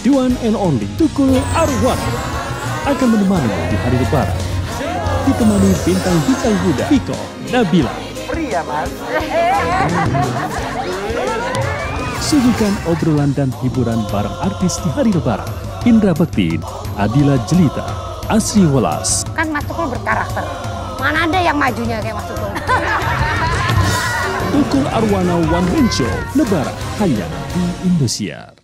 the one and only Tukul Arwana akan menemani di hari lebaran. Ditemani bintang-bintang muda Viko, Nabila. Pria, Mas. Suguhkan obrolan dan hiburan bareng artis di hari lebaran. Indra Bekti, Adila Jelita, Asri Welas. Kan Mas Tukul berkarakter. Mana ada yang majunya kayak Mas Tukul. Tukul Arwana One Man Show Lebaran hanya di Indosiar.